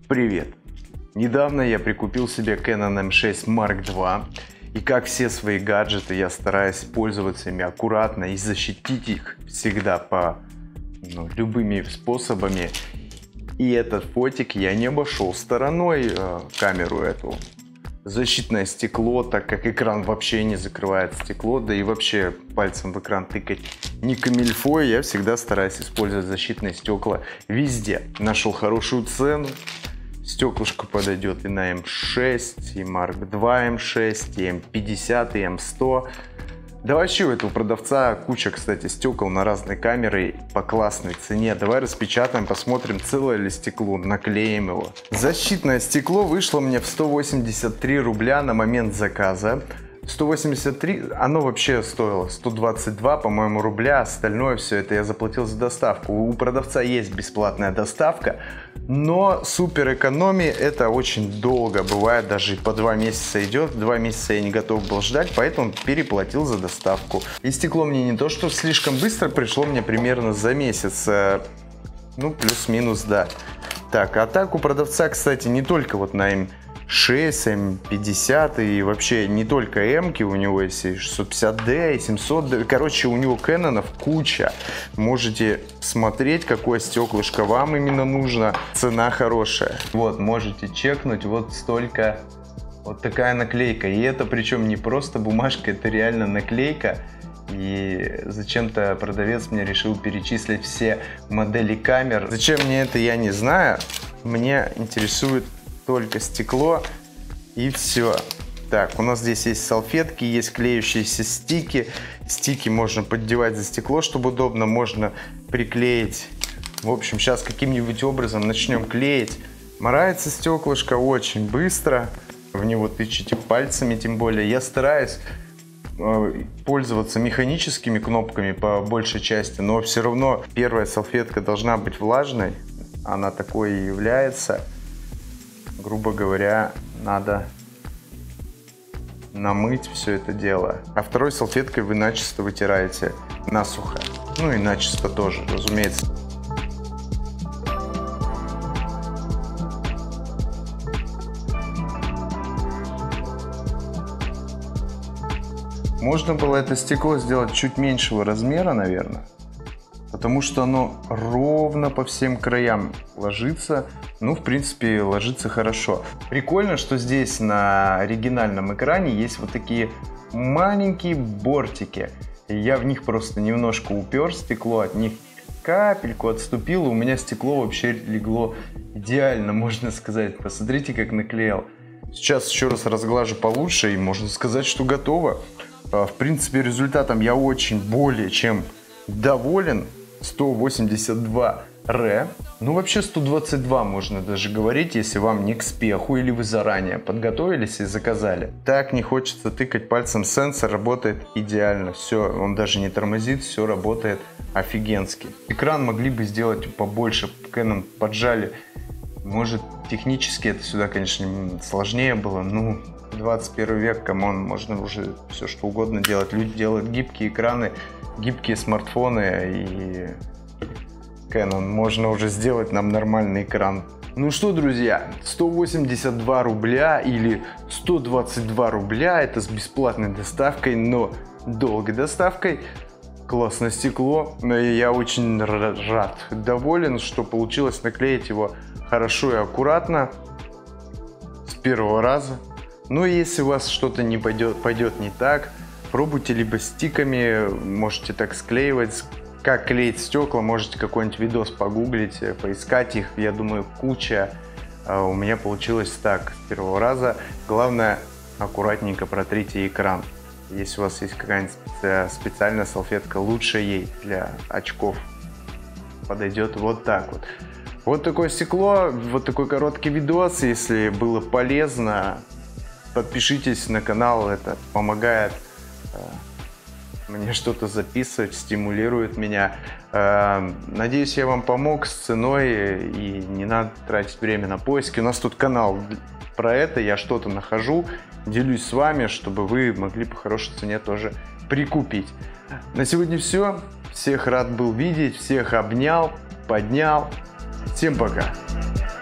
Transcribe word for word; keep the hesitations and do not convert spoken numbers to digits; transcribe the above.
Привет! Недавно я прикупил себе Canon эм шесть марк два, и как все свои гаджеты я стараюсь пользоваться ими аккуратно и защитить их всегда по ну, любыми способами. И этот фотик я не обошел стороной э, камеру эту. Защитное стекло, так как экран вообще не закрывает стекло, да и вообще пальцем в экран тыкать не камильфо, я всегда стараюсь использовать защитные стекла везде. Нашел хорошую цену, стеклышко подойдет и на эм шесть, и марк два эм шесть, и эм пятьдесят, и эм сто. Да вообще у этого продавца куча, кстати, стекол на разные камеры по классной цене. Давай распечатаем, посмотрим, целое ли стекло, наклеим его. Защитное стекло вышло мне в сто восемьдесят три рубля на момент заказа. сто восемьдесят три, оно вообще стоило сто двадцать два, по-моему, рубля. Остальное все это я заплатил за доставку. У продавца есть бесплатная доставка, но супер экономия это очень долго. Бывает даже и по два месяца идет. Два месяца я не готов был ждать, поэтому переплатил за доставку. И стекло мне не то что слишком быстро пришло, мне примерно за месяц. Ну, плюс-минус, да. Так, а так у продавца, кстати, не только вот на эм шесть, эм пятьдесят и вообще не только М-ки, у него есть и шестьсот пятьдесят дэ, и семьсот дэ, короче, у него Кэнонов куча. Можете смотреть, какое стеклышко вам именно нужно, цена хорошая. Вот, можете чекнуть, вот столько, вот такая наклейка. И это причем не просто бумажка, это реально наклейка. И зачем-то продавец мне решил перечислить все модели камер. Зачем мне это, я не знаю. Мне интересует только стекло и все. Так, у нас здесь есть салфетки, есть клеющиеся стики. Стики можно поддевать за стекло, чтобы удобно, можно приклеить. В общем, сейчас каким-нибудь образом начнем клеить. Морается стеклышко очень быстро. В него тычете пальцами, тем более. Я стараюсь пользоваться механическими кнопками по большей части, но все равно первая салфетка должна быть влажной. Она такой и является. Грубо говоря, надо намыть все это дело. А второй салфеткой вы начисто вытираете насухо. Ну и начисто тоже, разумеется. Можно было это стекло сделать чуть меньшего размера, наверное. Потому что оно ровно по всем краям ложится. Ну, в принципе, ложится хорошо. Прикольно, что здесь на оригинальном экране есть вот такие маленькие бортики. Я в них просто немножко упер стекло, от них капельку отступил. У меня стекло вообще легло идеально, можно сказать. Посмотрите, как наклеил. Сейчас еще раз разглажу получше, и можно сказать, что готово. В принципе, результатом я очень более чем доволен. сто восемьдесят два эр. Ну, вообще сто двадцать два можно даже говорить, если вам не к спеху или вы заранее подготовились и заказали. Так не хочется тыкать пальцем, сенсор работает идеально. Все, он даже не тормозит, все работает офигенски. Экран могли бы сделать побольше, Canon поджали. Может, технически это сюда, конечно, сложнее было. Ну, двадцать первый век, камон, можно уже все что угодно делать. Люди делают гибкие экраны, гибкие смартфоны, и Canon можно уже сделать нам нормальный экран. Ну что, друзья, сто восемьдесят два рубля или сто двадцать два рубля, это с бесплатной доставкой, но долгой доставкой. Классное стекло, я очень рад, доволен, что получилось наклеить его хорошо и аккуратно с первого раза. Но если у вас что-то не пойдет, пойдет не так, пробуйте либо стиками, можете так склеивать. Как клеить стекла, можете какой-нибудь видос погуглить, поискать их. Я думаю, куча. У меня получилось так с первого раза. Главное, аккуратненько протрите экран. Если у вас есть какая-нибудь специальная салфетка, лучше ей для очков подойдет вот так вот. Вот такое стекло, вот такой короткий видос. Если было полезно, подпишитесь на канал, это помогает мне что-то записывать, стимулирует меня. Надеюсь, я вам помог с ценой, и не надо тратить время на поиски. У нас тут канал про это, я что-то нахожу, делюсь с вами, чтобы вы могли по хорошей цене тоже прикупить. На сегодня все. Всех рад был видеть, всех обнял, поднял. Всем пока!